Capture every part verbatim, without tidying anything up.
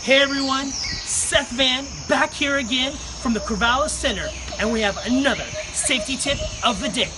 Hey everyone, Seth Van back here again from the Corvallis Center, and we have another safety tip of the day.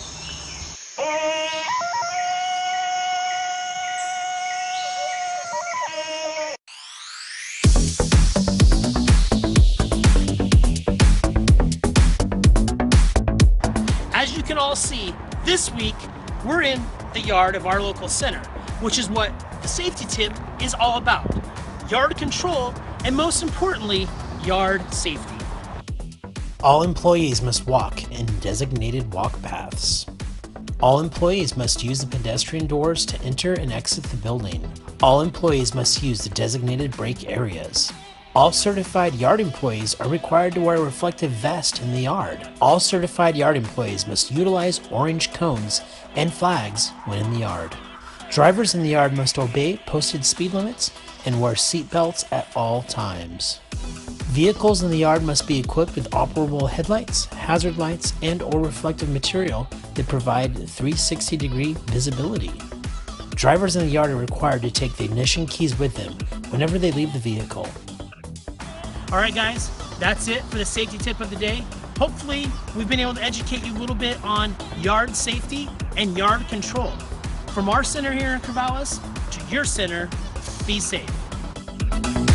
As you can all see, this week we're in the yard of our local center, which is what the safety tip is all about. Yard control, and most importantly, yard safety. All employees must walk in designated walk paths. All employees must use the pedestrian doors to enter and exit the building. All employees must use the designated break areas. All certified yard employees are required to wear a reflective vest in the yard. All certified yard employees must utilize orange cones and flags when in the yard. Drivers in the yard must obey posted speed limits and wear seat belts at all times. Vehicles in the yard must be equipped with operable headlights, hazard lights, and or reflective material that provide three hundred sixty degree visibility. Drivers in the yard are required to take the ignition keys with them whenever they leave the vehicle. Alright guys, that's it for the safety tip of the day. Hopefully we've been able to educate you a little bit on yard safety and yard control. From our center here in Corvallis to your center, be safe.